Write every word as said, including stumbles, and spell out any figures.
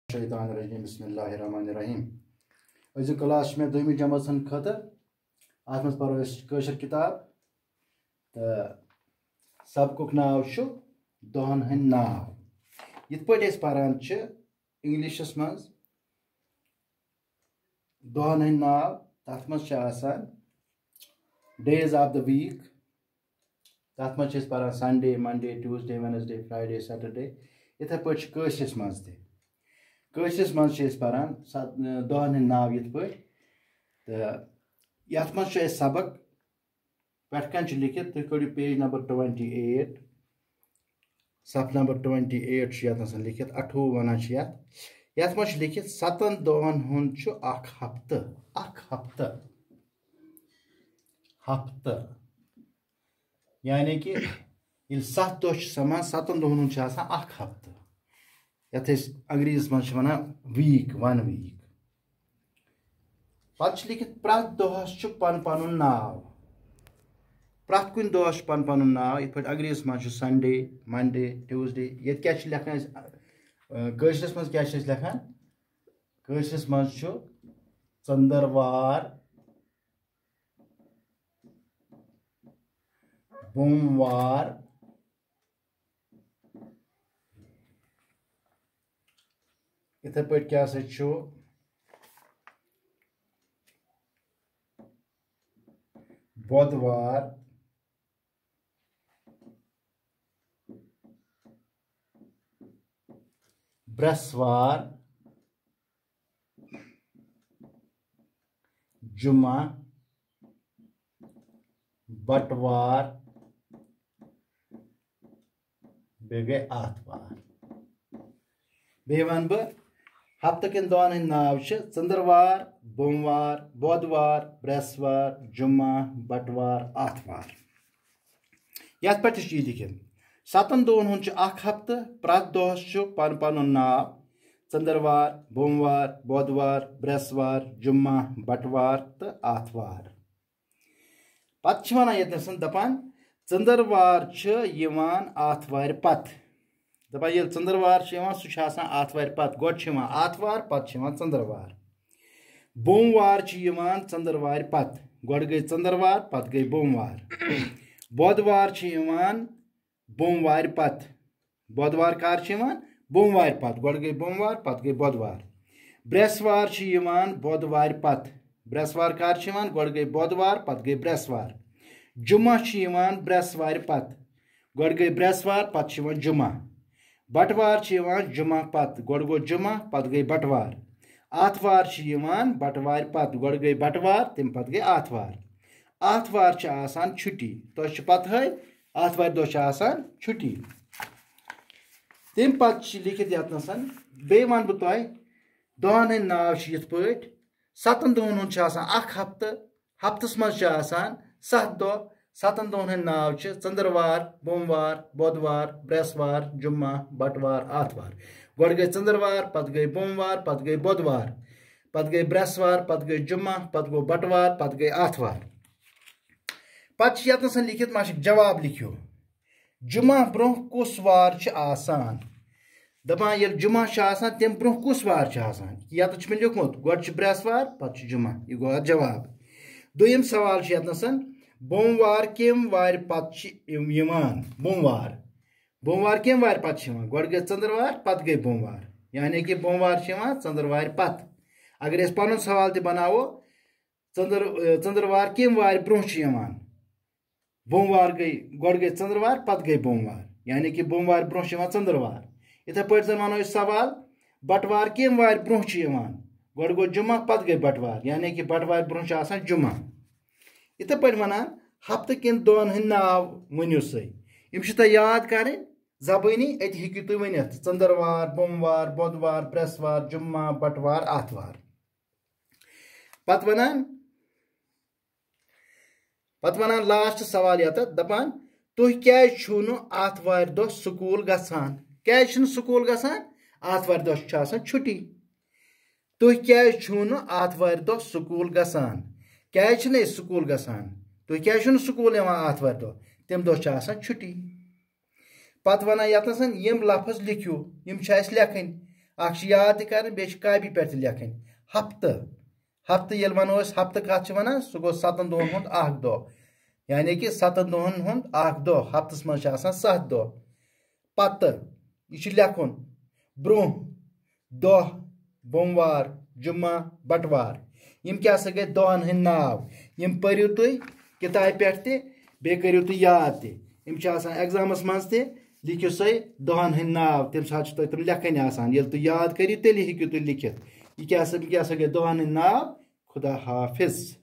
शैतानिर्रजीम बिस्मिल्लाहिर्रहमानिर्रहीम। अजु क्लास में दोमी जमात खतर अत मज परो कशर किताब तो सबकुक नाव दोहन हंद नाव। यिथ पे पारान इंग्लिश मज दोहन हंद नाव तथ मज डेज ऑफ द वीक तथ मज पारान Sunday Monday Tuesday Wednesday Friday Saturday. इथे पे कशरिस मज ते कशरिस मज पारान दोहन हंद नाव यिथ पे तो यथ मज सबक पे लिखित तुम कड़ो पेज नंबर ट्वेंटी एट सफ नंबर ट्वेंटी एट लिखित अठवु वन यथ मज लिखित सतन दोहन हुंद हफ्त हफ्त हफ्त यानी कि सत दह समान सतन दोहन हुंद हफ्त यथ अंग्रेजीस मज वन वीक वन वीक। पे लिखित प्रत दोहस पन पन नाव प्रत कुन दोहस पन पन नाव इत पे अंग्रेजीस मज संडे मंडे ट्यूसडे ये क्या लिखान कशरिस मज क्या लिखान कशरिस मज चंदरवार बोमवार इथे पे क्या बुधवार बृहस्पतिवार जुमा बटवार बे गए आतवार। बे वन बह हफ्त किन दोहन हंद नाव चंद्रवार बोमवार बुधवार बृहस्पतिवार जुम्मा बटवार आतवार। यथ पे लिखित सतन दोहन हुंद हफ्त प्रत दोहस पन पन नाव चंद्रवार बोमवार बुधवार बृहस्पतिवार जुम्मा बटवार तो आतवार। पे वन ये दपान चंद्रवार आतवार पत दपान ये चंद्रवार सह आतवार पत गो आतवार पत चंद्रवार बोमवार चंद्रवार पत गो गई चंद्रवार पत गई बोमवार बुधवार बोमवार पत बुधवार कर बोमवार पत गो गई बोमवार पत गई बुधवार बृहस्पतिवार बुधवार पत बृहस्पतिवार कर गो गई बुधवार पत गई बृहस्पतिवार जुम्मा बृहस्पतिवार पत गो गई बृहस्पतिवार पत जुम्मा बटवार जुम्मा पत गो गो जुम्मा पत गई बटवार आतवार बटवार पत गो गई बटवार तम पत गई आतवार आतवार छुट्टी तो पत है आतवार दो छुट्टी तम पे लिखित ये बे वन बह तुह दोहन हंद नाव यिथ पे सतन दोहन हुंद हफ्त हफ्तस मज सत दह सतन दोहन हंद नाव चंद्रवार बोमवार बुधवार बृहस्पतिवार जुम्मा बटवार आतवार गो गई चंद्रवार पत गई बोमवार पत गई बुधवार पत गई बृहस्पतिवार पत गई जुम्मा पत गो बटवार पत गई आतवार। पे लिखित माश जवाब लिखो जुम्मा ब्रोह कुस वार आसान दपान ये जुम्मा तम ब्रोह कुस वार ये मे लिखमुत गो बृहस्पतिवार पत जुम्मा यह गो जवाब। दोयम सवाल ये बोमवार कम वार पत बोमवार बोमवार कम वार पत गो गई चंद्रवार पत गई बोमवार यानी कि बोमवार चंद्रवार पत। अगर पन सवाल तह बनावो चंद्र चंद्रवार कम वार ब्रोह बोमवार गई गो गई चंद्रवार पत गई बोमवार यानी कि बोमवार ब्रोह चंद्रवार। इथे पे जन वनो सवाल बटवार कम वार ब्रोह गो गो जुम्मा पत गई बटवार यानी कि बटवार ब्रोह जुम्मा। इथे पे वन हफ्त किन दोहन हंद नाव वनो सी यम याद कर जबानी अत हेकु तुम वन चंद्रवार बोमवार बुधवार बृहस्पतिवार जुम्मा बटवार आतवार। पत वन पत वन लास्ट सवाल ये दपान तुह क्या आतवार दह स्कूल गसान क्या स्कूल गसान आतवार दह छुट्टी तुह क्या आतवार दह स्कूल गसान क्या स्कूल गसान तुह क्या स्कूल आतवार दह तम दह छुट्टी। पत वन यम लफ्ज लिखो यम लेखन अख याद कर बे कापी पे लिखन हफ्त हफ्त ये वनो हफ्त कत वन सह गो सतन दोहन हुंद अख दो यानी कि सतन दोहन हुंद अख दो हफ्तस मज सत दो पत यह लेखुन ब्रोह दह बोमवार जुम्मा बटवार यम क्या गए दोहन हंद नाव यम पढ़ो तुम किताब पे बे करो तुम याद तम एग्जामस मज ते लिखो सा दोहन हंद नाव तम सात तुम लेखन ये तुम याद करो तेल हेकू तुम लिखित यह क्या क्या गए दोहन हंद नाव खुदा हाफिज।